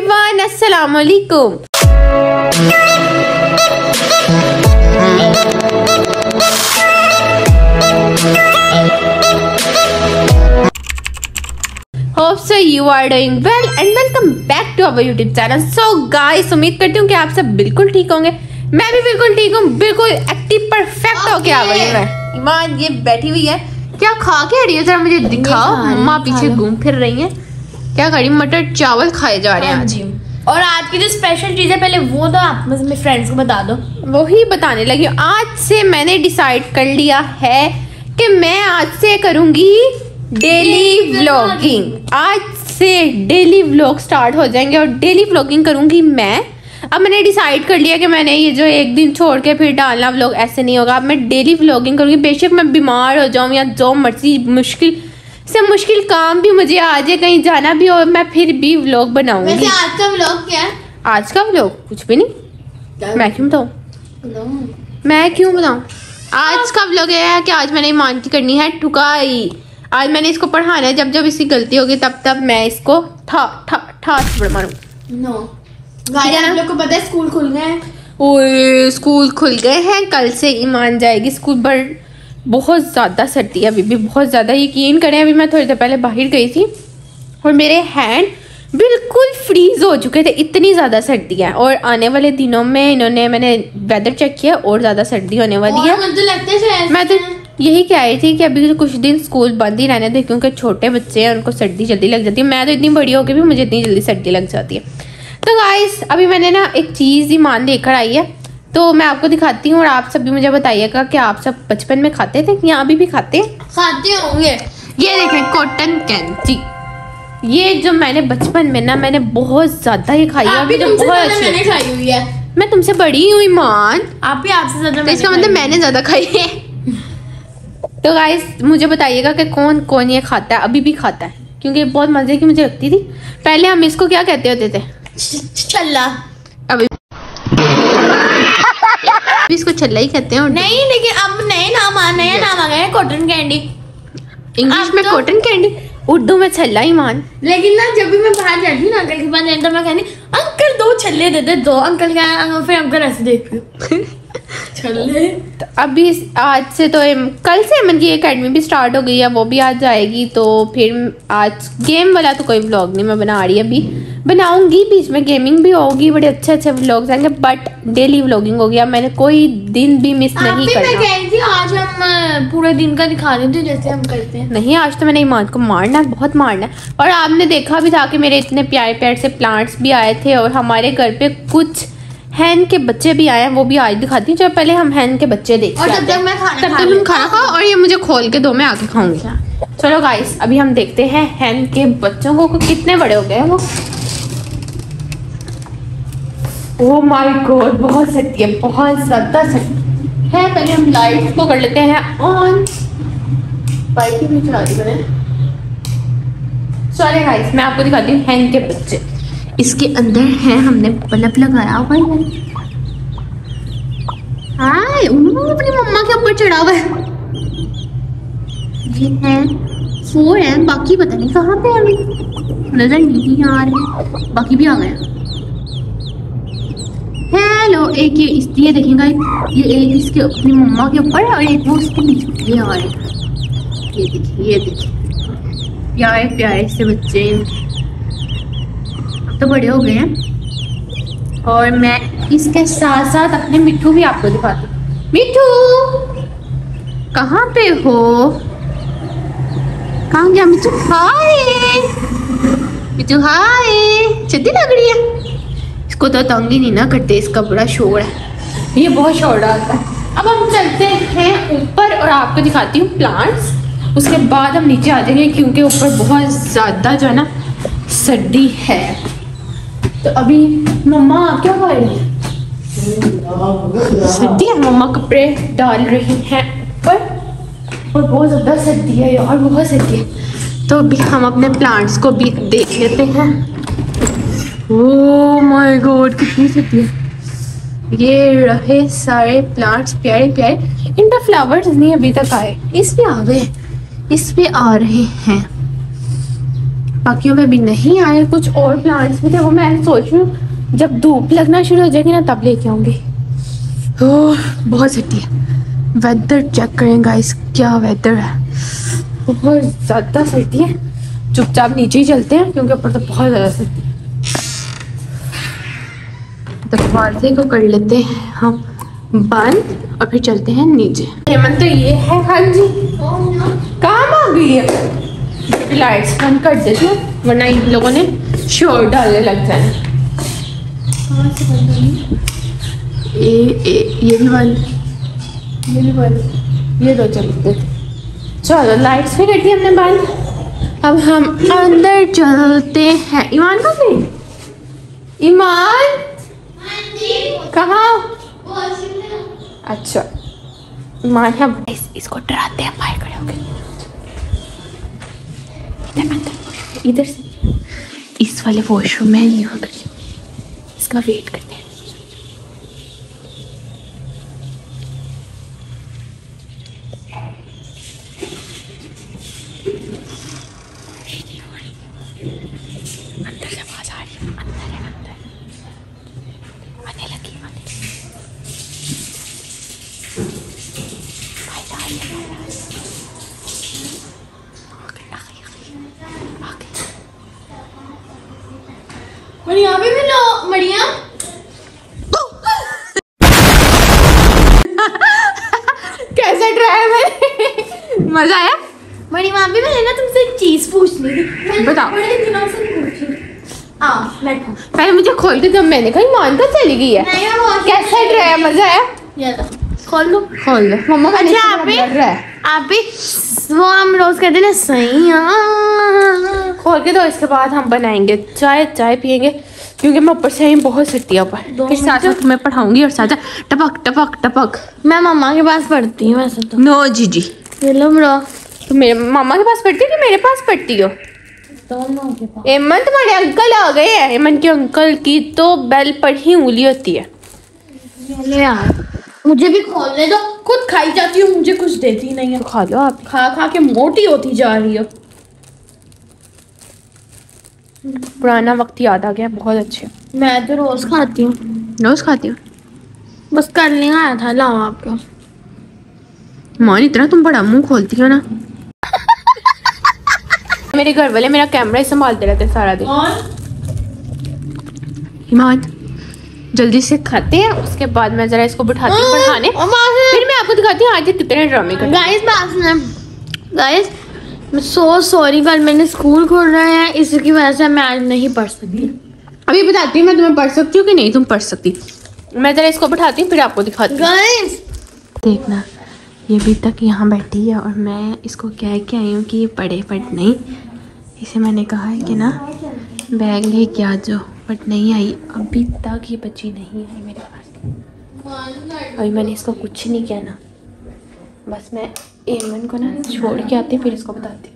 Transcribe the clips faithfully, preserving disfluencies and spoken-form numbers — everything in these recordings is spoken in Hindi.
एवरीवन, अस्सलाम वालेकुम। Hope so you are doing well and welcome back to our YouTube channel. So guys, उम्मीद करती हूँ कि आप सब बिल्कुल ठीक होंगे। मैं भी बिल्कुल ठीक हूँ, बिल्कुल एक्टिव परफेक्ट okay. होके आ गई हूँ मैं। ईमान ये बैठी हुई है, क्या खा के रही है जरा मुझे दिखाओ। मम्मा पीछे घूम फिर रही है, क्या करी? मटर चावल खाए जा रहे हैं आज। और आज की जो स्पेशल चीज है पहले वो तो आप मेरे फ्रेंड्स को बता दो। वही बताने लगी। आज से मैंने डिसाइड कर लिया है कि मैं आज से करूंगी डेली व्लॉगिंग। आज से डेली व्लॉग स्टार्ट हो जाएंगे और डेली व्लॉगिंग करूंगी मैं। अब मैंने डिसाइड कर लिया कि मैंने ये जो एक दिन छोड़ के फिर डालना व्लॉग ऐसे नहीं होगा। अब मैं डेली व्लॉगिंग करूंगी, बेशक मैं बीमार हो जाऊं या जो मर्जी मुश्किल से मुश्किल काम भी मुझे आ जाए, कहीं जाना भी हो, मैं फिर भी व्लॉग बनाऊंगी। वैसे आज का व्लॉग क्या है? आज का व्लॉग कुछ भी नहीं। मैं क्यों बताऊं मैं क्यों बताऊं आज का व्लॉग ये है कि आज मैंने ईमान की करनी है ठुकाई। आज मैंने इसको पढ़ाना है, जब जब इसकी गलती होगी तब तब मैं इसको ठा ठा ठा से मारूं। नो गाइस, आप लोग को पता है स्कूल खुल गए हैं। ओए स्कूल खुल गए हैं, कल से ईमान जाएगी स्कूल। बट बहुत ज़्यादा सर्दी है अभी भी, बहुत ज़्यादा। यकीन करें, अभी मैं थोड़ी देर पहले बाहर गई थी और मेरे हैंड बिल्कुल फ्रीज हो चुके थे, इतनी ज़्यादा सर्दी है। और आने वाले दिनों में इन्होंने मैंने वेदर चेक किया और ज़्यादा सर्दी होने वाली है। मुझे लगता है मैं तो यही कह रही थी कि अभी कुछ दिन स्कूल बंद ही रहने थे, क्योंकि छोटे बच्चे हैं, उनको सर्दी जल्दी लग जाती है। मैं तो इतनी बड़ी हो के भी मुझे इतनी जल्दी सर्दी लग जाती है। तो गाइस, अभी मैंने ना एक चीज़ ईमान लेकर आई है, तो मैं आपको दिखाती हूँ और आप सब भी मुझे बताइएगा कि आप सब बचपन में खाते थे या अभी भी खाते हैं? खाते होंगे। ये देखें, कॉटन कैंडी। ये जो मैंने बचपन में ना मैंने बहुत ज्यादा ये खाई है। अभी तो बहुत अच्छी मैंने खाई हुई है। मैं तुमसे बड़ी हुई ईमान, आप भी आपसे ज्यादा। तो इसका मतलब मैंने ज्यादा खाई है। तो गाइस, मुझे बताइएगा कि कौन कौन ये खाता है, अभी भी खाता है, क्योंकि बहुत मजे की मुझे लगती थी। पहले हम इसको क्या कहते होते थे? छल्ला। अभी इसको छल्ला ही कहते हैं। नहीं, लेकिन अब नए नाम आ नया नाम आ गया है, कॉटन कैंडी। इंग्लिश में कॉटन कैंडी, उर्दू में छल्ला ईमान। लेकिन ना जब भी मैं बाहर जाती हूँ ना अंकल के पास, तो मैं कहती अंकल दो छल्ले दे दे, दो अंकल क्या, फिर अंकल ऐसे देखते छल्ले। तो अभी आज से तो कल से अमन की एकेडमी भी स्टार्ट हो गई है, वो भी आज जाएगी। तो फिर आज गेम वाला तो कोई व्लॉग नहीं मैं बना रही, अभी बनाऊंगी, बीच में गेमिंग भी होगी, बड़े अच्छे अच्छे व्लॉग्स आएंगे, बट डेली व्लॉगिंग हो गया। मैंने कोई दिन भी मिस नहीं करना। मैं कह रही थी आज हम पूरे दिन का दिखा रहे थे जैसे हम करते हैं। नहीं, आज तो मैंने ईमान को मारना, बहुत मारना। और आपने देखा भी था कि मेरे इतने प्यारे प्यारे से प्लांट्स भी आए थे और हमारे घर पे कुछ हैन के बच्चे भी आए हैं, वो भी आज दिखाती हूँ। चलो पहले हम हैन के बच्चे देखते हैं, तब तक मैं खाना तब तक तुम खाना खाओ और ये मुझे खोल के दो, मैं आके खाऊंगी। चलो गाइस, अभी हम देखते हैं हैन के बच्चों को कितने बड़े हो गए हैं वो। ओह माय गॉड, बहुत सर्दी है, बहुत ज्यादा सर्दी है। पहले हम लाइट को कर लेते हैं ऑन। बाइक भी चला दी मैंने। चलिए गाइस, मैं आपको दिखाती हूँ हैन के बच्चे। इसके अंदर है, हमने बल्ब लगाया हुआ है। हाय, अपनी मम्मा के ऊपर चढ़ा हुआ है। ये है फोर है, बाकी पता नहीं कहाँ पे अभी नजर नहीं आ रहे, बाकी भी आ गए। हेलो, एक ये इस ये देखेगा, ये एक इसके अपनी मम्मा के ऊपर है और एक वो उसके नीचे ये आ रहे हैं। ये देखिए, ये देखिए, प्यारे प्यारे से बच्चे, तो बड़े हो गए हैं। और मैं इसके साथ साथ अपने मिट्टू भी आपको दिखाती हूँ। मिट्टू कहाँ पे हो? कहाँ गया मिट्टू? हाय मिट्टू, हाय। सर्दी लग रही है इसको, तो तंग ही नहीं ना करते, इसका बड़ा शोर है, ये बहुत शोर डालता है। अब हम चलते हैं ऊपर और आपको दिखाती हूँ प्लांट्स, उसके बाद हम नीचे आ जाएंगे, क्योंकि ऊपर बहुत ज़्यादा जो है ना सर्दी है। तो अभी मम्मा क्या कर रही है? सर्दी है, मम्मा कपड़े डाल रही हैं ऊपर और बहुत ज़्यादा सर्दी है यार, बहुत सर्दी है। तो अभी हम अपने प्लांट्स को भी देख लेते हैं। ओह माय गॉड, कितनी सर्दी है। ये रहे सारे प्लांट्स प्यारे प्यारे। इनका फ्लावर्स नहीं अभी तक आए, इस पे आ गए, इस पे आ रहे हैं। बाकियों में भी नहीं आए, कुछ और प्लांट्स भी थे, वो मैं सोच रही हूँ जब धूप लगना शुरू हो जाएगी ना तब लेके आऊंगी। ओह बहुत सर्दी है। वेदर चेक करें गाइस, क्या वेदर है, बहुत ज़्यादा सर्दी है। चुपचाप नीचे ही चलते हैं क्योंकि ऊपर तो बहुत ज़्यादा सर्दी है। दरवाजे को कर लेते हैं हम बंद और फिर चलते हैं नीचे। हेमंत तो ये है, हाँ जी काम आ गई है। लाइट्स बंद कर देती हूँ वरना इन लोगों ने शोर डालने लग जाए। ये ये ये भी बंद, ये भी बंद, ये दो चलते। चलो लाइट्स भी कर दी हमने बंद। अब हम अंदर चलते हैं। ईमान कहाँ गई? ईमान कहाँ? अच्छा ईमान है। इस, इसको डराते हैं बाहर खड़े होके। इधर अंदर, इधर से इस वाले वॉशरूम में यहाँ कर, इसका वेट करते हैं। अंदर से आवाज आ रही है, अंदर है, अंदर आने लगी, आने लगी। बाहर आ रही है, बाहर आ रही है। आ गई, आ गई, आ गई। मरिया भी मिलो, मरिया। कैसा ट्राई मैंने? मजा आया? बड़ी माँ भी मैंने ना तुमसे एक चीज पूछनी थी। बताओ। बड़े दिनों से पूछ रही। आओ बैठो। पहले मुझे खोल के जब मैंने कहा ईमान तो चली गई है। नहीं मैं वॉश कैसा ट्राई, मजा आया? ये लो खोल लो। खोल दो मम्मा का। अच्छा आप भी आप भी वो हम रोज कहते ना सही हाँ। खोल के दो, इसके बाद हम बनाएंगे चाय, चाय पियेंगे क्योंकि मैं ऊपर से आई बहुत सकती है ऊपर। फिर साथ साथ तुम्हें पढ़ाऊंगी और साथ टपक टपक टपक। मैं मम्मा के पास पढ़ती हूँ वैसे तो। नो जीजी, ये लो ब्रो। तुम मेरे मामा के पास पढ़ती हो कि मेरे पास पढ़ती हो? दोनों के पास। एमन तुम्हारे अंकल आ गए हैं। एमन के अंकल की तो बेल पर ही उंगली होती है। ले यार मुझे भी खोल ले दो, खुद खाई जाती हूँ, मुझे कुछ देती नहीं है। तो खा लो आप। खा खा के मोटी होती जा रही हो। पुराना वक्त याद आ गया, बहुत अच्छे। मैं तो रोज खाती हूँ। रोज खाती हो? बस कल नहीं आया था, लाओ आपको। मान इतना तुम बड़ा मुंह खोलती हो ना। मेरे घर वाले मेरा कैमरा ही संभालते रहते सारा दिन। ईमान जल्दी से खाते हैं, उसके बाद मैं जरा इसको बिठाती हूँ पढ़ाने, फिर मैं आपको दिखाती हूँ आज ये कितने ड्रामे करते हैं। गाइस बात सुना, गाइस मैं सो सॉरी, कल मैंने स्कूल खोल रहा है इसकी वजह से मैं आज नहीं पढ़ सकती। अभी बताती हूँ मैं तुम्हें पढ़ सकती हूँ कि नहीं तुम पढ़ सकती। मैं जरा इसको बिठाती हूँ फिर आपको दिखाती हूँ। गाइस देखना ये अभी तक यहाँ बैठी है और मैं इसको कह के आई हूँ कि ये पढ़े, बट नहीं। इसे मैंने कहा है कि ना बैग लेके आ जाओ, बट नहीं आई। अभी तक ये बच्ची नहीं आई मेरे पास। अभी मैंने इसको कुछ नहीं कहना, बस मैं एमन को ना छोड़ के आती फिर इसको बताती।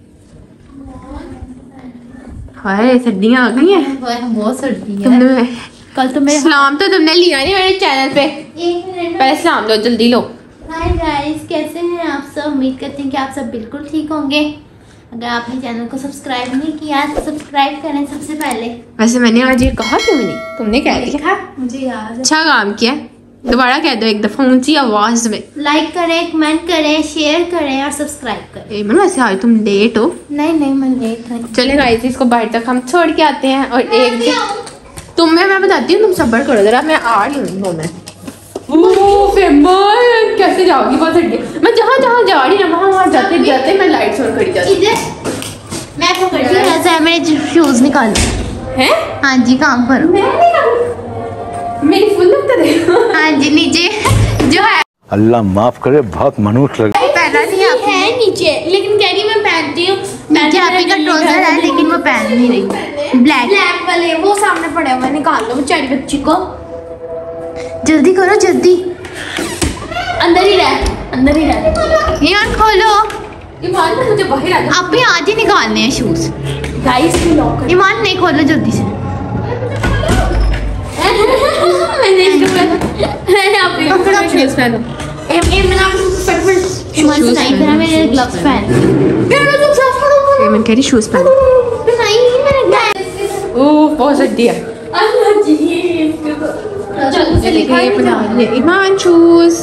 हाय सर्दियाँ आ गई हैं। बहुत सर्दी है। तुमने कल तो मेरे सलाम तो तुमने लिया नहीं मेरे चैनल पे। एक मिनट पहले सलाम दो, जल्दी लो। हाय गाइस, कैसे हैं आप सब? उम्मीद करते हैं कि आप सब बिल्कुल ठीक होंगे। अगर आपने चैनल को सब्सक्राइब नहीं किया तो सब्सक्राइब करें सबसे पहले। वैसे मैंने आज ये कहा क्यों नहीं? तुमने कह दिया। देखा, मुझे याद है। अच्छा काम किया, दोबारा कह दो एक दफा ऊंची आवाज में। लाइक करें, कमेंट करें, शेयर करें और सब्सक्राइब करें। एमन वैसे आज तुम लेट हो। नहीं नहीं मैं लेट हूँ। चले गाइस इसको बाहर तक हम छोड़ के आते हैं और एक दिन तुम्हें मैं बताती हूँ, तुम सब्र करो जरा, मैं आ रही हूँ। मैं कैसे जाओगी? बहुत सर्दी। मैं जहाँ जहाँ जा रही हूँ वहाँ वहाँ जाते जाते मैं लाइट्स ऑन करी जाती इधर मैं पकड़ती हूँ, ऐसा है मेरे शूज निकाल हैं। हाँ जी काम करो। मेरी फुल लगता देखो। हाँ जी नीचे जो है अल्लाह माफ करे, बहुत मनुष्य लग पहना नहीं आप है नीचे, लेकिन कह रही मैं पहनती हूँ। नीचे आप ही का ट्राउजर है लेकिन वो पहन नहीं रही। ब्लैक ब्लैक वाले वो सामने पड़े हुए, निकाल लो बेचारी बच्ची को। जल्दी करो जल्दी। अंदर ही रह, अंदर ही रह। यार खोलो। ईमान को मुझे बाहर आ जा। आप ही आज ही निकालने हैं शूज। गाइस को लॉक कर। ईमान नहीं खोलो जल्दी से। मैंने मैंने आप ही को शूज पहनो। एम एम ना फटफट ईमान से नहीं पहना, मेरे ग्लव्स पहन। एमन कह रही शूज पहनो। नहीं बहुत सट्टी है। ये बना ले ईमान चूज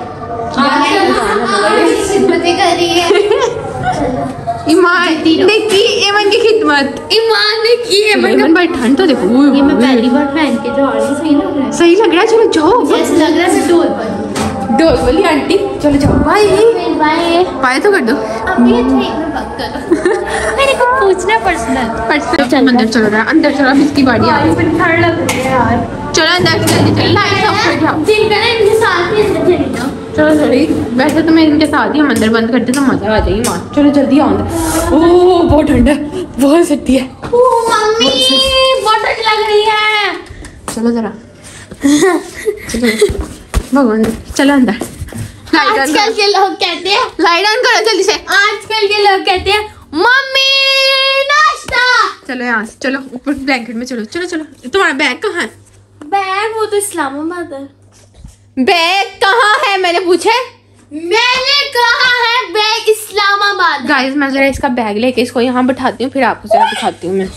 ईमान देखी ईमान की खिदमत ईमान ने की है। ईमान भाई ठंड तो देखो ये मैं पहली बार पहन के जा रही हूँ। सही लग रहा है। सही लग रहा है। चलो जाओ। जैसे लग रहा है डोल पर डोल बोली आंटी। चलो जाओ। बाय बाय बाय तो कर दो। अभी अच्छा एक में बात करो। मेरे को पूछना पर्सनल पर्सनल अंदर चलो रहा अंदर चलो। इसकी बारी आ रही है। ठंड लग रही है यार। चलो अंदर जल्दी चलो। लाइट ऑफ कर जाओ। दिल करे इनके साथ ही अंदर चली जाओ। चलो सॉरी वैसे तो मैं इनके साथ ही हम अंदर बंद करते तो मजा आ जाएगी माँ। चलो जल्दी आओ अंदर। ओह बहुत ठंड है बहुत सट्टी है। ओह मम्मी बहुत ठंड लग रही है। चलो जरा चलो भगवान चलो अंदर। आजकल के लोग कहते हैं लाइट ऑन करो जल्दी से। आजकल के लोग कहते हैं मम्मी नाश्ता। चलो यहाँ से चलो ऊपर ब्लैंकेट में। चलो चलो चलो। तुम्हारा बैग कहाँ है? बैग वो तो इस्लामाबाद है। बैग कहाँ है मैंने पूछे? मैंने कहा है बैग इस्लामाबाद। गाइस मैं जरा इसका बैग लेके इसको यहाँ बैठाती हूँ फिर आपको जरा दिखाती हूँ मैं।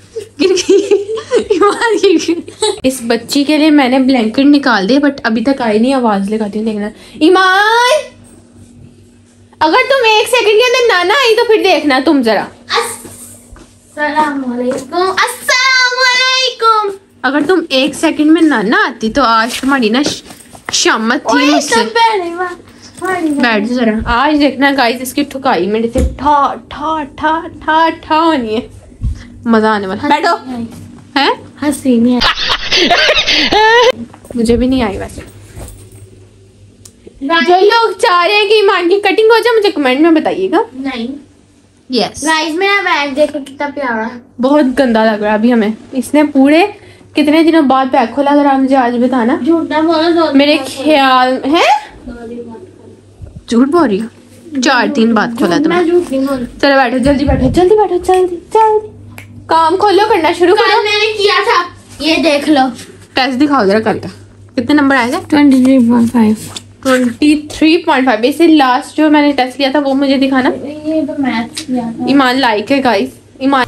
इस बच्ची के लिए मैंने ब्लैंकेट निकाल दिया बट अभी तक आई नहीं। आवाज लगाती हूँ देखना। ईमान अगर तुम एक सेकंड के अंदर ना ना आई तो फिर देखना तुम जरा। अस्सलाम वालेकुम। अस्सलाम वालेकुम। अगर तुम एक सेकंड में ना ना आती तो आज तुम्हारी ना शामत थी मुझसे। बैठ जाओ जरा। आज देखना गाइस इसकी ठुकाई मेरे से ठा ठा ठा ठा ठा होनी है। मजा आने वाला। बैठो। हैं हंसी नहीं है। मुझे भी नहीं आई वैसे। जो लोग चाह रहे हैं कि ईमान की कटिंग हो जाए मुझे कमेंट में बताइएगा। नहीं यस गाइस मेरा बैग देखो कितना प्यारा है। बहुत गंदा लग रहा है अभी हमें। इसने पूरे कितने दिनों बाद बैग खोला जरा मुझे आज बताना। झूठ ना बोलो। मेरे ख्याल है झूठ बोल रही हूँ। चार दिन बाद खोला तुमने। मैं झूठ नहीं बोल। चलो बैठो जल्दी बैठो जल्दी बैठो जल्दी जल्दी। काम खोलो करना शुरू कल करो। मैंने किया था ये देख लो। टेस्ट दिखाओ जरा कल का कितने नंबर आएगा? Twenty three point five. Twenty three point five. इससे लास्ट जो मैंने टेस्ट लिया था वो मुझे दिखाना। ये तो मैथ्स किया था। ईमान लाइक है गाइस। ईमान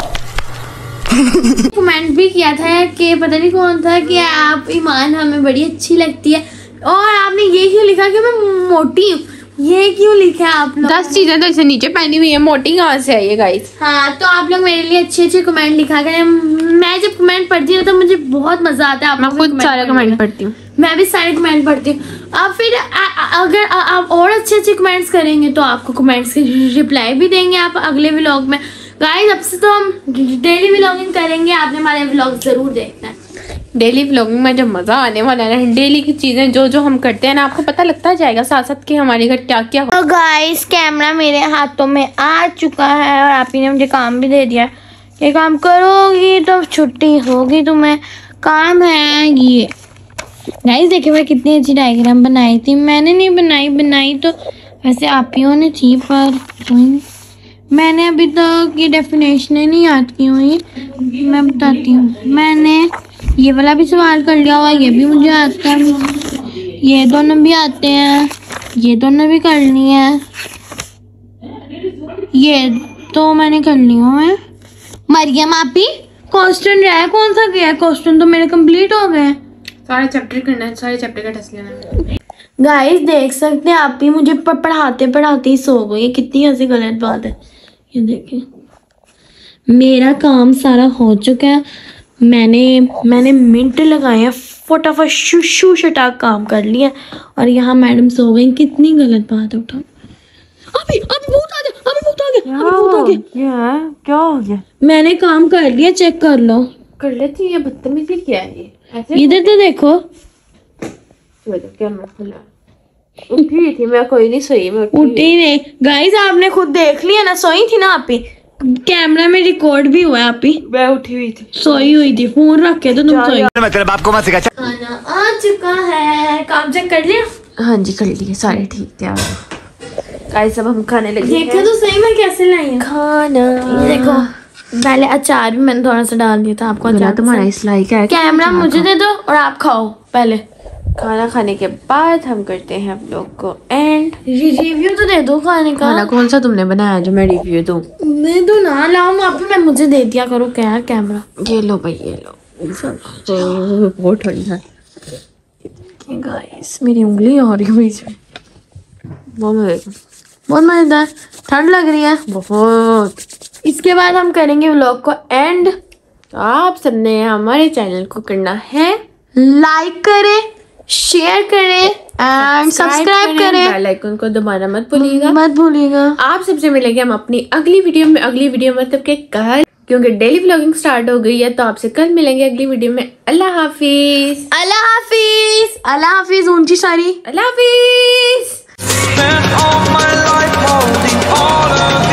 कमेंट भी किया था कि पता नहीं कौन था कि आप ईमान हमें बड़ी अच्छी लगती है और आपने ये क्यों लिखा कि मैं मोटी हूँ। ये क्यों लिखा है आप लोग? दस चीजें तो इसे नीचे पहनी हुई है। मोटी कहाँ से आई है गाइस? हाँ तो आप लोग मेरे लिए अच्छे अच्छे कमेंट लिखा करें। मैं जब कमेंट पढ़ती हूँ तो मुझे बहुत मजा आता है। आप मैं खुद सारे कमेंट पढ़ती हूँ। मैं भी सारे कमेंट पढ़ती हूँ। आप फिर आ, आ, अगर आ, आप और अच्छे अच्छे कमेंट्स करेंगे तो आपको कमेंट्स के रिप्लाई भी देंगे आप अगले व्लॉग में। गाइस अब से तो हम डेली व्लॉगिंग करेंगे। आपने हमारे व्लॉग जरूर देखना है। डेली व्लॉगिंग में जब मजा आने वाला है ना। डेली की चीजें जो जो हम करते हैं ना आपको पता लगता जाएगा साथ साथ कि हमारे घर क्या क्या हो। तो गाइस कैमरा मेरे हाथों में आ चुका है और आप ही ने मुझे काम भी दे दिया। ये काम करोगी तो छुट्टी होगी तुम्हें। काम है ये। गाइस देखिए मैं कितनी अच्छी डायग्राम बनाई थी। मैंने नहीं बनाई बनाई तो वैसे आप ही ने थी पर मैंने अभी तक ये डेफिनेशन नहीं याद की हुई। मैं बताती हूँ। मैंने ये वाला भी सवाल कर लिया हुआ। ये भी मुझे आता है। ये दोनों भी आते हैं। ये दोनों भी करनी है। ये तो मैंने कर ली हूँ मैं। मरियम आप ही क्वेश्चन रहा है कौन सा गया? क्वेश्चन तो मेरे कंप्लीट हो गए। सारे चैप्टर करना है। सारे चैप्टर का टेस्ट लेना है। गाइस देख सकते हैं आप ही मुझे पढ़ाते पढ़ाते ही सो गई। ये कितनी ऐसी गलत बात है। ये देखिए मेरा काम सारा हो चुका है। मैंने मैंने मिनट लगाए हैं फटाफट शू शू शटाक काम कर लिया और यहाँ मैडम सो गई। कितनी गलत बात है। उठा अभी अभी बहुत आ गया। अभी बहुत आ गया। अभी बहुत आ गया। क्या क्या हो गया? मैंने काम कर लिया। चेक कर लो। कर लेती ये बदतमीजी क्या है ये? ऐसे इधर तो देखो। क्या मसला? उठी थी मैं कोई नहीं सोई। मैं उठी नहीं। गाइस आपने खुद देख लिया ना। सोई थी ना आप ही। कैमरा में रिकॉर्ड भी हुआ है। आप ही मैं उठी हुई थी। सोई हुई थी। फोन रख के तो तुम सोई। मैं तेरे बाप को मत सिखा। खाना आ चुका है। काम चेक कर लिया? हाँ जी कर लिए सारे ठीक थे। गाइस अब हम खाने लगे। देखो तो सही मैं कैसे लाई हूँ खाना। ये देखो पहले अचार भी मैंने थोड़ा सा डाल दिया था। आपको अचार तुम्हारा इस लाइक है। कैमरा मुझे दे दो और आप खाओ पहले। खाना खाने के बाद हम करते हैं हम लोग को एंड एंड रिव्यू तो दे दो खाने का। खाना कौन सा तुमने बनाया जो मैं रिव्यू दूं? दे दो ना, लाओ वहाँ पे, मैं मुझे दे दिया करो क्या कैमरा। ये लो भाई, ये लो। बहुत ठंडा है गाइस, मेरी उंगली आ रही है बीच में। बहुत मजेदार, बहुत मजेदार। ठंड लग रही है बहुत। इसके बाद हम करेंगे व्लॉग को एंड। तो आप सबने हमारे चैनल को करना है लाइक करें, शेयर करें एंड सब्सक्राइब करें। बेल आइकन को दबाना मत भूलिएगा, मत भूलिएगा। आप सबसे मिलेंगे हम अपनी अगली वीडियो में। अगली वीडियो मतलब के कल, क्योंकि डेली व्लॉगिंग स्टार्ट हो गई है, तो आपसे कल मिलेंगे अगली वीडियो में। अल्लाह हाफिज। अल्लाह हाफिज। अल्लाह हाफिज ऊंची सारी। अल्लाह हाफिज।